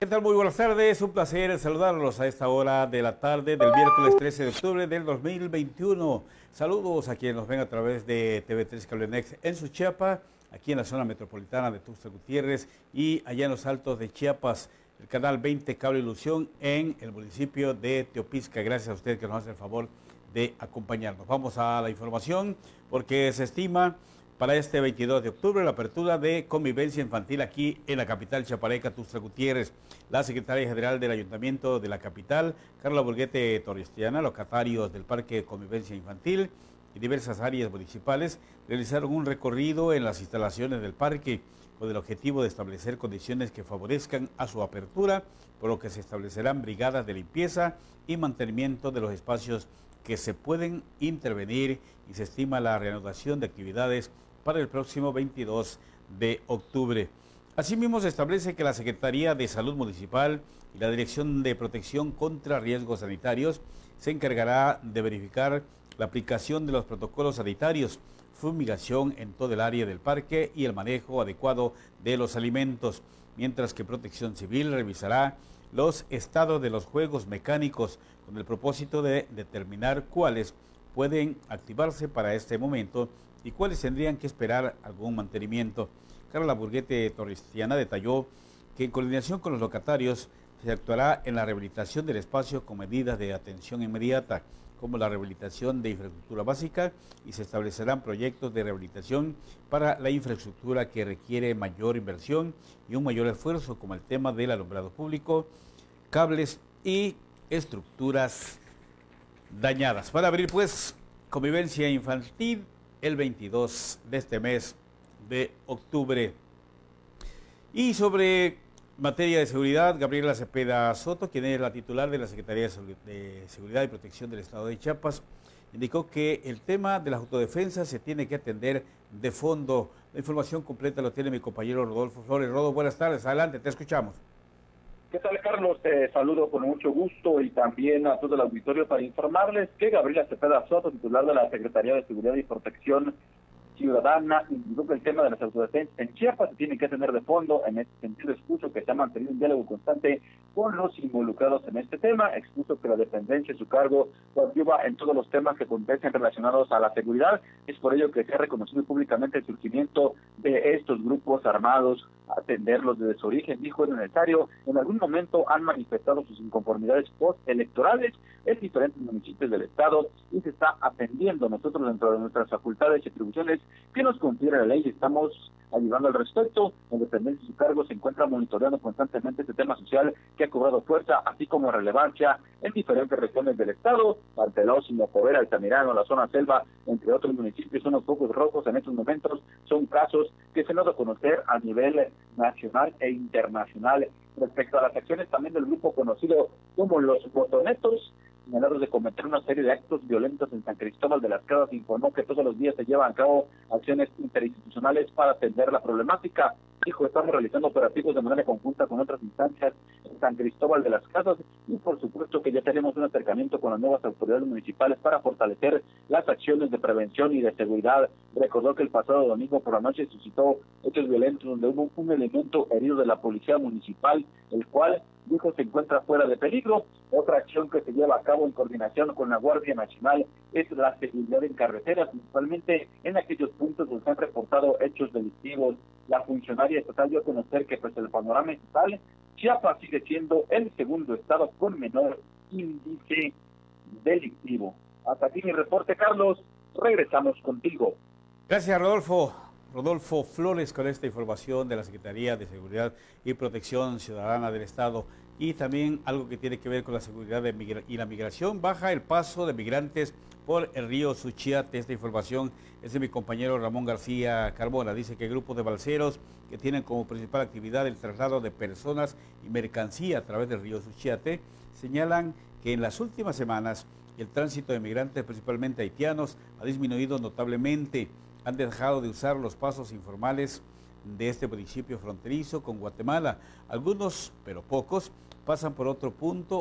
tal? Muy buenas tardes, un placer saludarlos a esta hora de la tarde del miércoles 13 de octubre del 2021. Saludos a quienes nos ven a través de TV3 Cable Next en Suchiapa, aquí en la zona metropolitana de Tuxtla Gutiérrez y allá en los Altos de Chiapas, el canal 20 Cable Ilusión en el municipio de Teopisca. Gracias a usted que nos hace el favor de acompañarnos. Vamos a la información porque se estima para este 22 de octubre la apertura de convivencia infantil aquí en la capital chiapaneca, Tuxtla Gutiérrez. La secretaria general del Ayuntamiento de la capital, Carla Burguete Torrestiana, locatarios del Parque de Convivencia Infantil y diversas áreas municipales realizaron un recorrido en las instalaciones del parque con el objetivo de establecer condiciones que favorezcan a su apertura, por lo que se establecerán brigadas de limpieza y mantenimiento de los espacios que se pueden intervenir y se estima la reanudación de actividades para el próximo 22 de octubre. Asimismo, se establece que la Secretaría de Salud Municipal y la Dirección de Protección contra Riesgos Sanitarios se encargará de verificar la aplicación de los protocolos sanitarios, fumigación en todo el área del parque y el manejo adecuado de los alimentos, mientras que Protección Civil revisará los estados de los juegos mecánicos con el propósito de determinar cuáles pueden activarse para este momento y cuáles tendrían que esperar algún mantenimiento. Carla Burguete Torrestiana detalló que en coordinación con los locatarios se actuará en la rehabilitación del espacio con medidas de atención inmediata, como la rehabilitación de infraestructura básica, y se establecerán proyectos de rehabilitación para la infraestructura que requiere mayor inversión y un mayor esfuerzo, como el tema del alumbrado público, cables y estructuras dañadas. Para abrir pues convivencia infantil el 22 de este mes de octubre. Y sobre materia de seguridad, Gabriela Cepeda Soto, quien es la titular de la Secretaría de Seguridad y Protección del Estado de Chiapas, indicó que el tema de la autodefensa se tiene que atender de fondo. La información completa lo tiene mi compañero Rodolfo Flores. Rodo, buenas tardes, adelante, te escuchamos. ¿Qué tal, Carlos? Te saludo con mucho gusto y también a todo el auditorio para informarles que Gabriela Cepeda Soto, titular de la Secretaría de Seguridad y Protección Ciudadana, indicó que el tema de las autodefensas en Chiapas se tiene que tener de fondo. En este sentido, expuso que se ha mantenido un diálogo constante con los involucrados en este tema. Expuso que la dependencia en su cargo coadyuva en todos los temas que acontecen relacionados a la seguridad. Es por ello que se ha reconocido públicamente el surgimiento de estos grupos armados, atenderlos desde su origen. Dijo: es necesario. En algún momento han manifestado sus inconformidades postelectorales en diferentes municipios del estado y se está atendiendo. Nosotros, dentro de nuestras facultades y atribuciones que nos confiere la ley, estamos ayudando al respecto. En dependencia de su cargo se encuentra monitoreando constantemente este tema social que ha cobrado fuerza, así como relevancia en diferentes regiones del estado. Pantelós, Mocovera, Altamirano, la zona selva, entre otros municipios, son los focos rojos en estos momentos. Son casos que se nos da a conocer a nivel nacional e internacional. Respecto a las acciones también del grupo conocido como los botonetos, señalados de cometer una serie de actos violentos en San Cristóbal de las Casas, informó que todos los días se llevan a cabo acciones interinstitucionales para atender la problemática. Dijo: estamos realizando operativos de manera conjunta con otras instancias en San Cristóbal de las Casas y por supuesto que ya tenemos un acercamiento con las nuevas autoridades municipales para fortalecer las acciones de prevención y de seguridad. Recordó que el pasado domingo por la noche suscitó hechos violentos donde hubo un elemento herido de la policía municipal, el cual dijo se encuentra fuera de peligro. Otra acción que se lleva a cabo en coordinación con la Guardia Nacional es la seguridad en carreteras, principalmente en aquellos puntos donde se han reportado hechos delictivos. La funcionaria estatal dio a conocer que pues el panorama estatal, Chiapas sigue siendo el segundo estado con menor índice delictivo. Hasta aquí mi reporte, Carlos. Regresamos contigo. Gracias, Rodolfo. Rodolfo Flores con esta información de la Secretaría de Seguridad y Protección Ciudadana del Estado. Y también algo que tiene que ver con la seguridad y la migración. Baja el paso de migrantes por el río Suchiate. Esta información es de mi compañero Ramón García Carbona. Dice que grupos de balseros que tienen como principal actividad el traslado de personas y mercancía a través del río Suchiate señalan que en las últimas semanas el tránsito de migrantes, principalmente haitianos, ha disminuido notablemente. Han dejado de usar los pasos informales de este municipio fronterizo con Guatemala. Algunos, pero pocos, pasan por otros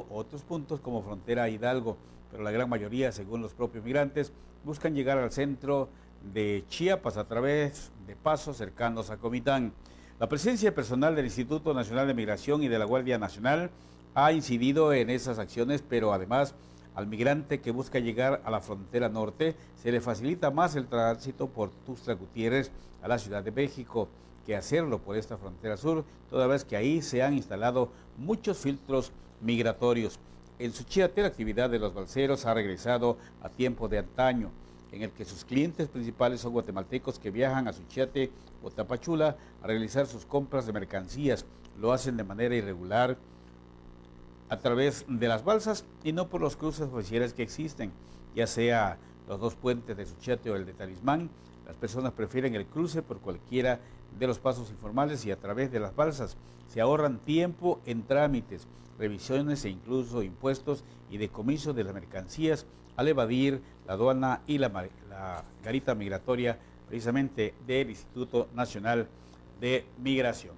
puntos como frontera Hidalgo, pero la gran mayoría, según los propios migrantes, buscan llegar al centro de Chiapas a través de pasos cercanos a Comitán. La presencia personal del Instituto Nacional de Migración y de la Guardia Nacional ha incidido en esas acciones, pero además al migrante que busca llegar a la frontera norte se le facilita más el tránsito por Tuxtla Gutiérrez a la Ciudad de México que hacerlo por esta frontera sur, toda vez que ahí se han instalado muchos filtros migratorios. En Suchiate, la actividad de los balseros ha regresado a tiempo de antaño, en el que sus clientes principales son guatemaltecos que viajan a Suchiate o Tapachula a realizar sus compras de mercancías. Lo hacen de manera irregular a través de las balsas y no por los cruces oficiales que existen, ya sea los dos puentes de Suchiate o el de Talismán. Las personas prefieren el cruce por cualquiera de los pasos informales y a través de las balsas. Se ahorran tiempo en trámites, revisiones e incluso impuestos y decomiso de las mercancías al evadir la aduana y la garita migratoria precisamente del Instituto Nacional de Migración.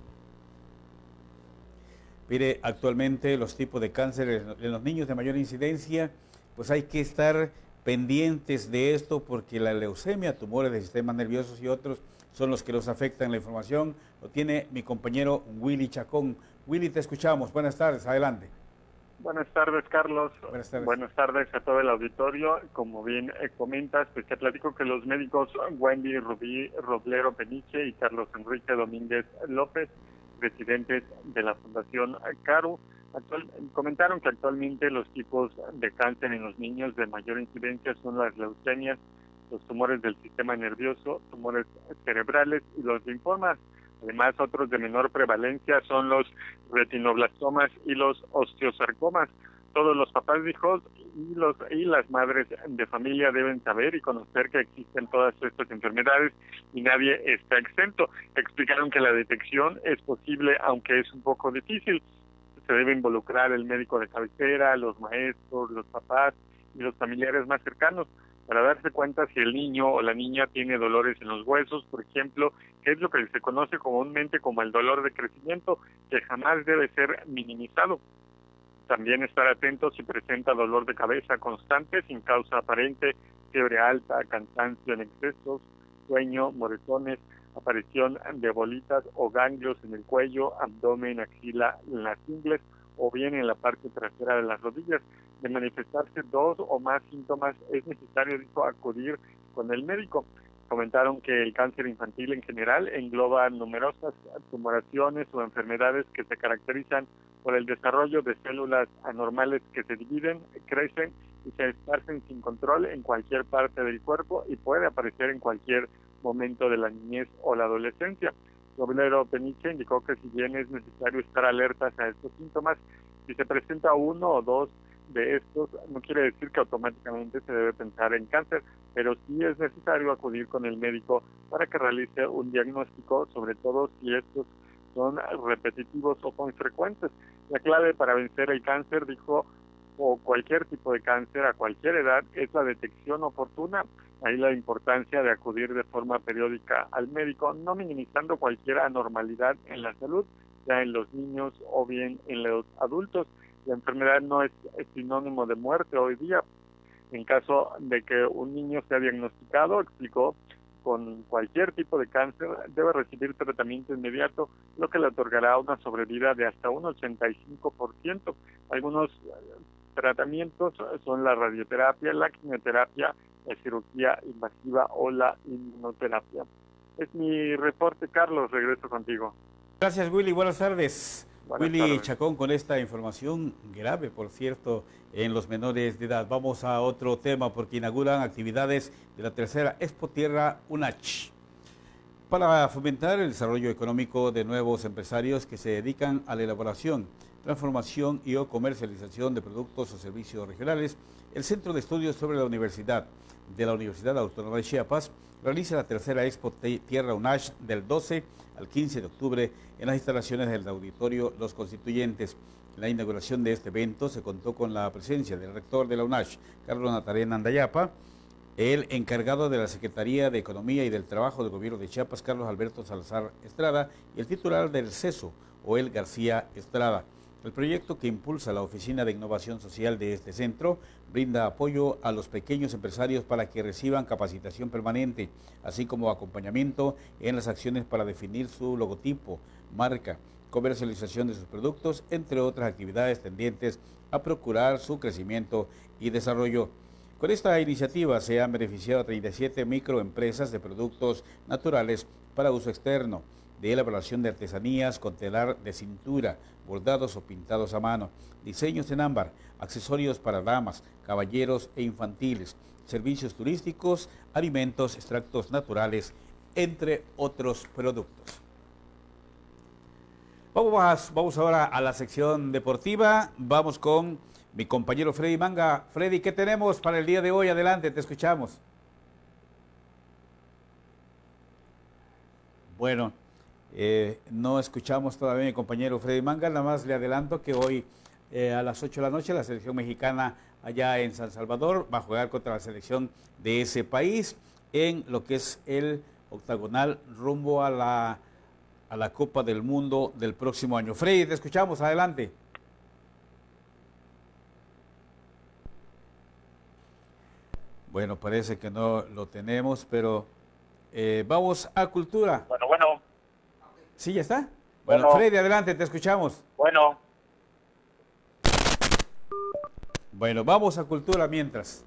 Mire, actualmente los tipos de cáncer en los niños de mayor incidencia, pues hay que estar pendientes de esto porque la leucemia, tumores del sistema nervioso y otros son los que los afectan. La información lo tiene mi compañero Willy Chacón. Willy, te escuchamos. Buenas tardes, adelante. Buenas tardes, Carlos. Buenas tardes. Buenas tardes a todo el auditorio. Como bien comentas, pues te platico que los médicos Wendy Rubí Roblero Peniche y Carlos Enrique Domínguez López, presidentes de la Fundación CARU, comentaron que actualmente los tipos de cáncer en los niños de mayor incidencia son las leucemias, los tumores del sistema nervioso, tumores cerebrales y los linfomas. Además, otros de menor prevalencia son los retinoblastomas y los osteosarcomas. Todos los papás de hijos y las madres de familia deben saber y conocer que existen todas estas enfermedades y nadie está exento. Explicaron que la detección es posible, aunque es un poco difícil. Se debe involucrar el médico de cabecera, los maestros, los papás y los familiares más cercanos para darse cuenta si el niño o la niña tiene dolores en los huesos, por ejemplo, que es lo que se conoce comúnmente como el dolor de crecimiento, que jamás debe ser minimizado. También estar atentos si presenta dolor de cabeza constante, sin causa aparente, fiebre alta, cansancio en excesos, sueño, moretones, aparición de bolitas o ganglios en el cuello, abdomen, axila, en las ingles o bien en la parte trasera de las rodillas. De manifestarse dos o más síntomas, es necesario, dijo, acudir con el médico. Comentaron que el cáncer infantil en general engloba numerosas tumoraciones o enfermedades que se caracterizan por el desarrollo de células anormales que se dividen, crecen y se esparcen sin control en cualquier parte del cuerpo y puede aparecer en cualquier momento de la niñez o la adolescencia. Roblero Peniche indicó que si bien es necesario estar alertas a estos síntomas, si se presenta uno o dos de estos, no quiere decir que automáticamente se debe pensar en cáncer, pero sí es necesario acudir con el médico para que realice un diagnóstico, sobre todo si estos son repetitivos o muy frecuentes. La clave para vencer el cáncer, dijo, o cualquier tipo de cáncer a cualquier edad, es la detección oportuna. Ahí la importancia de acudir de forma periódica al médico, no minimizando cualquier anormalidad en la salud, ya en los niños o bien en los adultos. La enfermedad no es sinónimo de muerte hoy día. En caso de que un niño sea diagnosticado, explicó, con cualquier tipo de cáncer, debe recibir tratamiento inmediato, lo que le otorgará una sobrevida de hasta un 85%. Algunos tratamientos son la radioterapia, la quimioterapia, la cirugía invasiva o la inmunoterapia. Es mi reporte, Carlos. Regreso contigo. Gracias, Willy. Buenas tardes. Willy tardes. Chacón con esta información grave, por cierto, en los menores de edad. Vamos a otro tema porque inauguran actividades de la tercera Expo Tierra UNACH para fomentar el desarrollo económico de nuevos empresarios que se dedican a la elaboración, transformación y o comercialización de productos o servicios regionales. El Centro de Estudios sobre la Universidad de la Universidad Autónoma de Chiapas realiza la tercera Expo Tierra UNACH del 12 al 15 de octubre en las instalaciones del Auditorio Los Constituyentes. En la inauguración de este evento se contó con la presencia del rector de la UNACH, Carlos Natarena Andayapa, el encargado de la Secretaría de Economía y del Trabajo del Gobierno de Chiapas, Carlos Alberto Salazar Estrada, y el titular del CESO, Joel García Estrada. El proyecto, que impulsa la Oficina de Innovación Social de este centro, brinda apoyo a los pequeños empresarios para que reciban capacitación permanente, así como acompañamiento en las acciones para definir su logotipo, marca, comercialización de sus productos, entre otras actividades tendientes a procurar su crecimiento y desarrollo. Con esta iniciativa se han beneficiado a 37 microempresas de productos naturales para uso externo, de elaboración de artesanías con telar de cintura, bordados o pintados a mano, diseños en ámbar, accesorios para damas, caballeros e infantiles, servicios turísticos, alimentos, extractos naturales, entre otros productos. Vamos ahora a la sección deportiva. Vamos con mi compañero Freddy Manga. Freddy, ¿qué tenemos para el día de hoy? Adelante, te escuchamos. Bueno, no escuchamos todavía a mi compañero Freddy Manga, nada más le adelanto que hoy a las 8 de la noche la selección mexicana allá en San Salvador va a jugar contra la selección de ese país en lo que es el octagonal rumbo a la Copa del Mundo del próximo año. Freddy, te escuchamos, adelante. Bueno, parece que no lo tenemos, pero vamos a cultura. Bueno. ¿Sí, ya está? Bueno, Freddy, adelante, te escuchamos. Bueno, vamos a cultura mientras.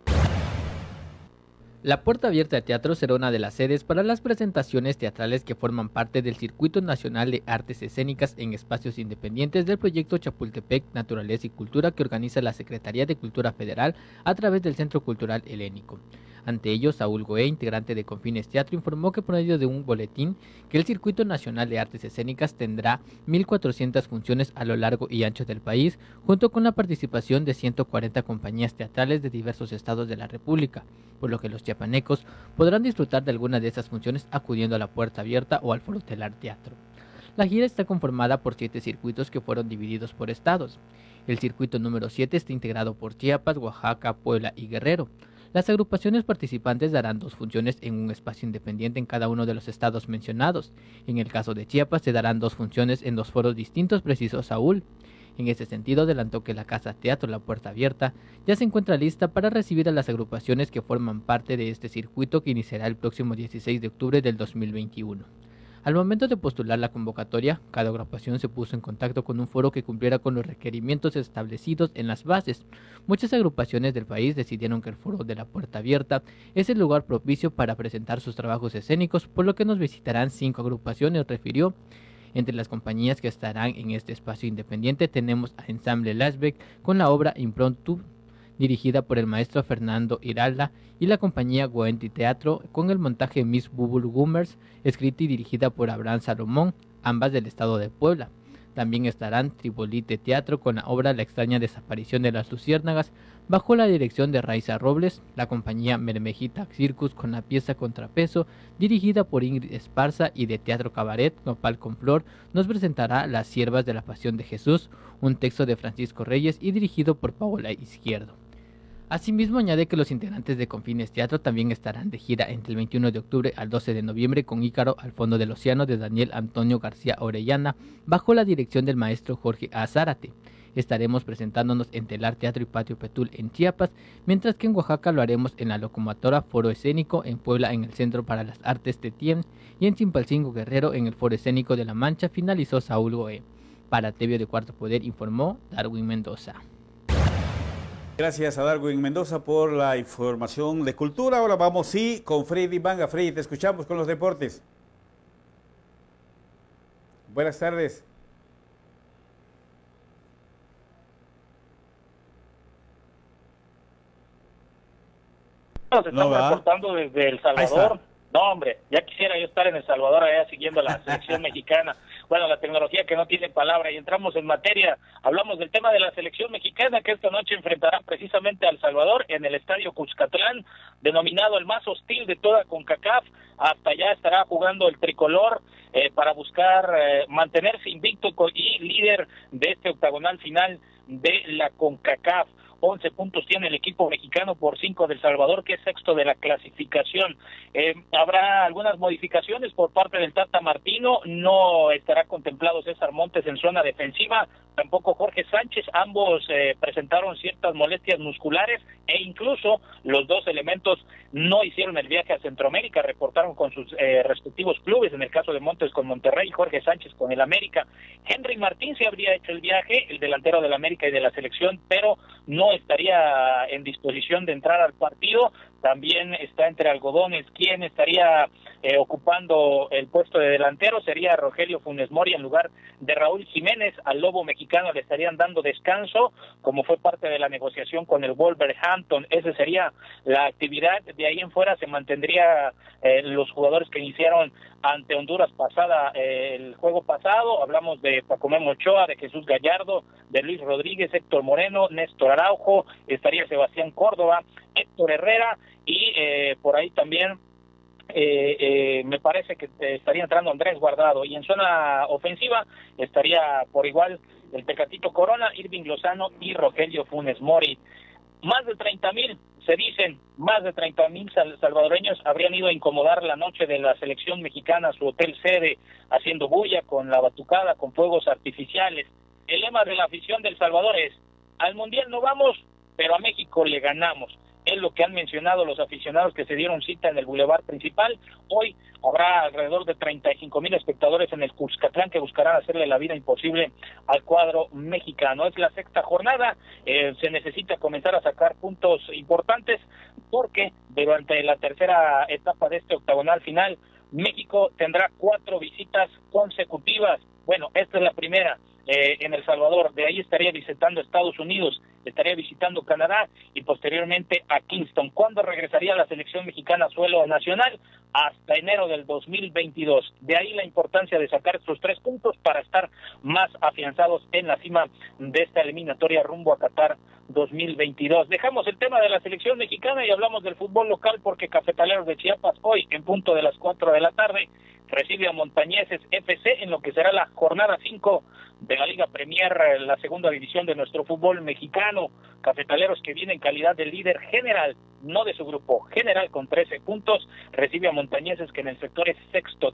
La Puerta Abierta de Teatro será una de las sedes para las presentaciones teatrales que forman parte del Circuito Nacional de Artes Escénicas en Espacios Independientes del proyecto Chapultepec, Naturaleza y Cultura, que organiza la Secretaría de Cultura Federal a través del Centro Cultural Helénico. Ante ello, Saúl Goé, integrante de Confines Teatro, informó que por medio de un boletín que el Circuito Nacional de Artes Escénicas tendrá 1.400 funciones a lo largo y ancho del país, junto con la participación de 140 compañías teatrales de diversos estados de la República, por lo que los chiapanecos podrán disfrutar de alguna de esas funciones acudiendo a la Puerta Abierta o al Foro Telar Teatro. La gira está conformada por 7 circuitos que fueron divididos por estados. El circuito número 7 está integrado por Chiapas, Oaxaca, Puebla y Guerrero. Las agrupaciones participantes darán 2 funciones en un espacio independiente en cada uno de los estados mencionados. En el caso de Chiapas se darán 2 funciones en 2 foros distintos, precisó Saúl. En ese sentido, adelantó que la Casa Teatro La Puerta Abierta ya se encuentra lista para recibir a las agrupaciones que forman parte de este circuito, que iniciará el próximo 16 de octubre del 2021. Al momento de postular la convocatoria, cada agrupación se puso en contacto con un foro que cumpliera con los requerimientos establecidos en las bases. Muchas agrupaciones del país decidieron que el foro de La Puerta Abierta es el lugar propicio para presentar sus trabajos escénicos, por lo que nos visitarán 5 agrupaciones, refirió. Entre las compañías que estarán en este espacio independiente tenemos a Ensamble Lasbeck con la obra Impromptu, dirigida por el maestro Fernando Iralda, y la compañía Goenti Teatro con el montaje Miss Bubble Gummers, escrita y dirigida por Abraham Salomón, ambas del estado de Puebla. También estarán Tribolite Teatro con la obra La extraña desaparición de las luciérnagas, bajo la dirección de Raiza Robles, la compañía Mermejita Circus con la pieza Contrapeso, dirigida por Ingrid Esparza, y de Teatro Cabaret, Nopal con Flor, nos presentará Las Siervas de la Pasión de Jesús, un texto de Francisco Reyes y dirigido por Paola Izquierdo. Asimismo, añade que los integrantes de Confines Teatro también estarán de gira entre el 21 de octubre al 12 de noviembre con Ícaro al fondo del océano de Daniel Antonio García Orellana, bajo la dirección del maestro Jorge A. Zárate. Estaremos presentándonos en Telar Teatro y Patio Petul en Chiapas, mientras que en Oaxaca lo haremos en la Locomotora Foro Escénico, en Puebla en el Centro para las Artes Tetien y en Chimpalcingo Guerrero en el Foro Escénico de La Mancha, finalizó Saúl Goé. Para TV de Cuarto Poder informó Darwin Mendoza. Gracias a Darwin Mendoza por la información de cultura. Ahora vamos con Freddy Manga. Freddy, te escuchamos con los deportes. Buenas tardes. Nos estamos reportando desde El Salvador. No, hombre, ya quisiera yo estar en El Salvador allá siguiendo la selección mexicana. Bueno, la tecnología que no tiene palabra. Y entramos en materia. Hablamos del tema de la selección mexicana, que esta noche enfrentará precisamente a El Salvador en el estadio Cuscatlán, denominado el más hostil de toda CONCACAF. Hasta allá estará jugando el tricolor para buscar mantenerse invicto y líder de este octagonal final de la CONCACAF. 11 puntos tiene el equipo mexicano por 5 del Salvador, que es sexto de la clasificación. Habrá algunas modificaciones por parte del Tata Martino, no estará contemplado César Montes en zona defensiva, tampoco Jorge Sánchez, ambos presentaron ciertas molestias musculares e incluso los dos elementos no hicieron el viaje a Centroamérica, reportaron con sus respectivos clubes, en el caso de Montes con Monterrey, Jorge Sánchez con el América. Henry Martín se habría hecho el viaje, el delantero del América y de la selección, pero no estaría en disposición de entrar al partido. También está entre algodones quien estaría ocupando el puesto de delantero, sería Rogelio Funes Mori en lugar de Raúl Jiménez. Al Lobo mexicano le estarían dando descanso, como fue parte de la negociación con el Wolverhampton. Esa sería la actividad. De ahí en fuera se mantendría los jugadores que iniciaron ante Honduras el juego pasado. Hablamos de Pacomé Ochoa, de Jesús Gallardo, de Luis Rodríguez, Héctor Moreno, Néstor Araujo, estaría Sebastián Córdoba, Héctor Herrera y por ahí también me parece que estaría entrando Andrés Guardado, y en zona ofensiva estaría por igual el Tecatito Corona, Irving Lozano y Rogelio Funes Mori. Más de 30,000, se dicen, más de 30,000 salvadoreños habrían ido a incomodar la noche de la selección mexicana a su hotel sede, haciendo bulla con la batucada, con fuegos artificiales. El lema de la afición del Salvador es: al Mundial no vamos, pero a México le ganamos. Es lo que han mencionado los aficionados que se dieron cita en el bulevar principal. Hoy habrá alrededor de 35,000 espectadores en el Cuscatlán que buscarán hacerle la vida imposible al cuadro mexicano. Es la sexta jornada, se necesita comenzar a sacar puntos importantes porque durante la tercera etapa de este octagonal final, México tendrá 4 visitas consecutivas. Bueno, esta es la primera en El Salvador, de ahí estaría visitando Estados Unidos, estaría visitando Canadá y posteriormente a Kingston. ¿Cuándo regresaría la selección mexicana a suelo nacional? Hasta enero del 2022. De ahí la importancia de sacar estos 3 puntos para estar más afianzados en la cima de esta eliminatoria rumbo a Qatar 2022. Dejamos el tema de la selección mexicana y hablamos del fútbol local porque Cafetaleros de Chiapas hoy en punto de las 4 de la tarde recibe a Montañeses FC en lo que será la jornada 5 de la Liga Premier, la segunda división de nuestro fútbol mexicano. Cafetaleros, que viene en calidad de líder general, no de su grupo, general con 13 puntos, recibe a Montañeses, que en el sector es sexto,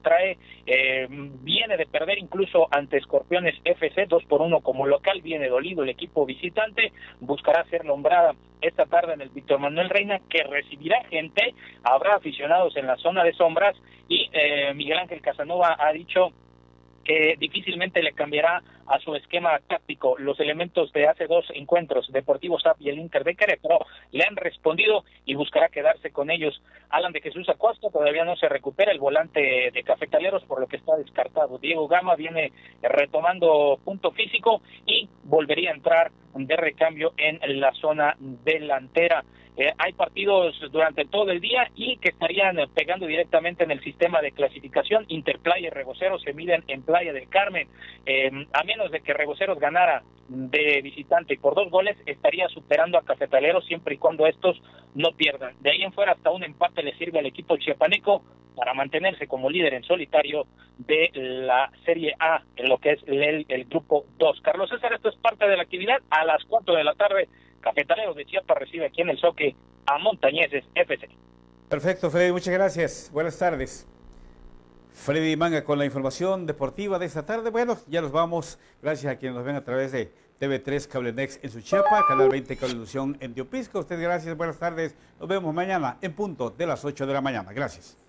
viene de perder incluso ante Escorpiones FC 2-1 como local, viene dolido el equipo visitante, buscará ser nombrada esta tarde en el Víctor Manuel Reina, que recibirá gente, habrá aficionados en la zona de sombras y Miguel Ángel Casanova ha dicho que difícilmente le cambiará a su esquema táctico. Los elementos de hace 2 encuentros, Deportivo SAP y el Inter de Querétaro, le han respondido y buscará quedarse con ellos. Alan de Jesús Acosta todavía no se recupera, el volante de Cafetaleros, por lo que está descartado. Diego Gama viene retomando punto físico y volvería a entrar de recambio en la zona delantera. Hay partidos durante todo el día y que estarían pegando directamente en el sistema de clasificación. Interplaya y Reboceros se miden en Playa del Carmen. A menos de que Reboceros ganara de visitante por 2 goles, estaría superando a Cafetaleros siempre y cuando estos no pierdan. De ahí en fuera hasta un empate le sirve al equipo chiapaneco para mantenerse como líder en solitario de la Serie A, en lo que es el grupo 2. Carlos César, esto es parte de la actividad. A las 4 de la tarde, Cafetaleros de Chiapas recibe aquí en el Zoque a Montañeses FC. Perfecto, Freddy, muchas gracias. Buenas tardes. Freddy Manga con la información deportiva de esta tarde. Bueno, ya nos vamos. Gracias a quienes nos ven a través de TV3 Cable Next en Suchiapa, Canal 20 Cablevisión en Teopisco. Ustedes gracias, buenas tardes. Nos vemos mañana en punto de las 8 de la mañana. Gracias.